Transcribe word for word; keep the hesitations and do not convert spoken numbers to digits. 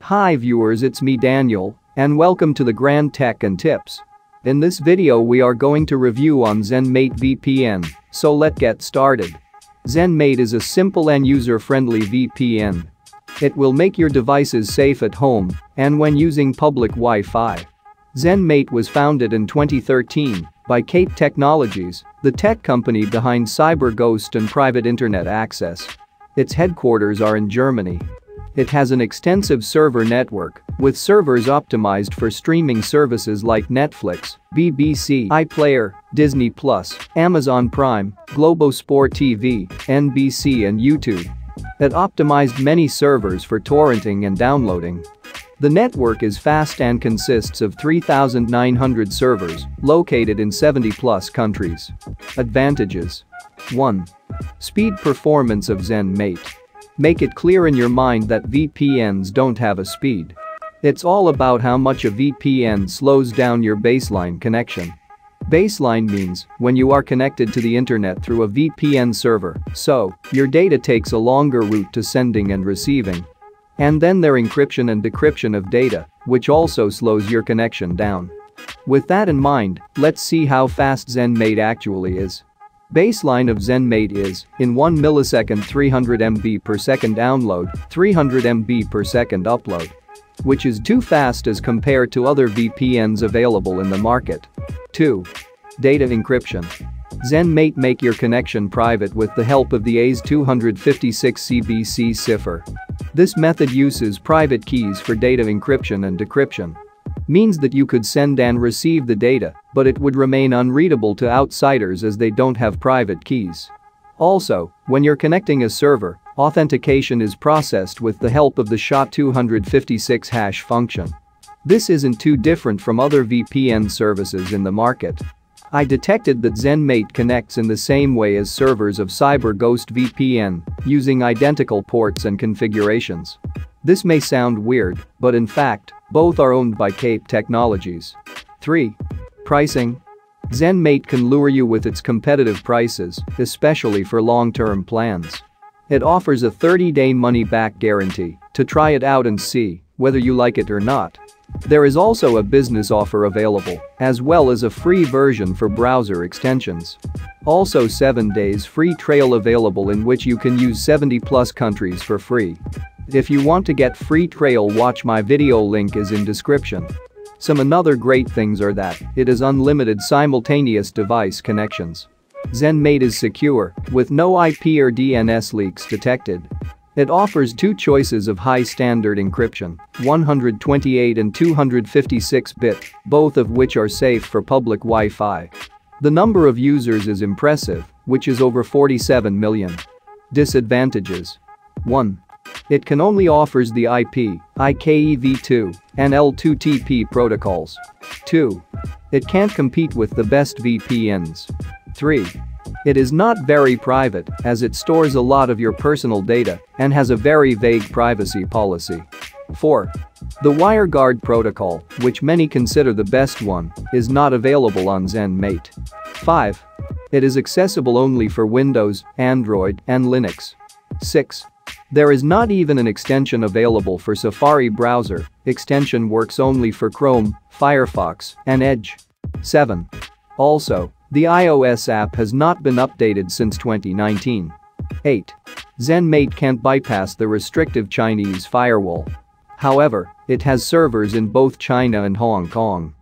Hi viewers, it's me Daniel, and welcome to the Grand Tech and Tips. In this video we are going to review on Zenmate V P N, so let's get started. Zenmate is a simple and user-friendly V P N. It will make your devices safe at home and when using public Wi-Fi. Zenmate was founded in twenty thirteen by Zate Technologies, the tech company behind CyberGhost and private internet access. Its headquarters are in Germany. It has an extensive server network, with servers optimized for streaming services like Netflix, B B C iPlayer, Disney plus, Amazon Prime, Globosport T V, N B C and YouTube. It optimized many servers for torrenting and downloading. The network is fast and consists of three thousand nine hundred servers located in seventy plus countries. Advantages. one. Speed performance of Zenmate. Make it clear in your mind that V P Ns don't have a speed. It's all about how much a V P N slows down your baseline connection. Baseline means when you are connected to the internet through a V P N server, so your data takes a longer route to sending and receiving. And then their encryption and decryption of data, which also slows your connection down. With that in mind, let's see how fast Zenmate actually is. Baseline of Zenmate is, in one millisecond three hundred megabits per second download, three hundred megabits per second upload. Which is too fast as compared to other V P Ns available in the market. two. Data encryption. Zenmate make your connection private with the help of the A S two fifty-six C B C cipher. This method uses private keys for data encryption and decryption. Means that you could send and receive the data, but it would remain unreadable to outsiders as they don't have private keys. Also, when you're connecting a server, authentication is processed with the help of the S H A two fifty-six hash function. This isn't too different from other V P N services in the market. I detected that Zenmate connects in the same way as servers of CyberGhost V P N, using identical ports and configurations. This may sound weird, but in fact, both are owned by Zate Technologies. three. Pricing. Zenmate can lure you with its competitive prices, especially for long-term plans. It offers a thirty day money-back guarantee to try it out and see whether you like it or not. There is also a business offer available, as well as a free version for browser extensions. Also seven days free trial available in which you can use seventy plus countries for free. If you want to get free trial, watch my video, link is in description. Some another great things are that it is unlimited simultaneous device connections. Zenmate is secure, with no I P or D N S leaks detected. It offers two choices of high standard encryption, one hundred twenty-eight and two hundred fifty-six bit, both of which are safe for public Wi-Fi. The number of users is impressive, which is over forty-seven million. Disadvantages. one. It can only offers the I P, I K E v two, and L two T P protocols. two. It can't compete with the best V P Ns. three. It is not very private as it stores a lot of your personal data and has a very vague privacy policy. four. The WireGuard protocol, which many consider the best one, is not available on Zenmate. five. It is accessible only for Windows, Android, and Linux. six. There is not even an extension available for Safari browser, extension works only for Chrome, Firefox, and Edge. seven. Also, the iOS app has not been updated since twenty nineteen. eight. Zenmate can't bypass the restrictive Chinese firewall. However, it has servers in both China and Hong Kong.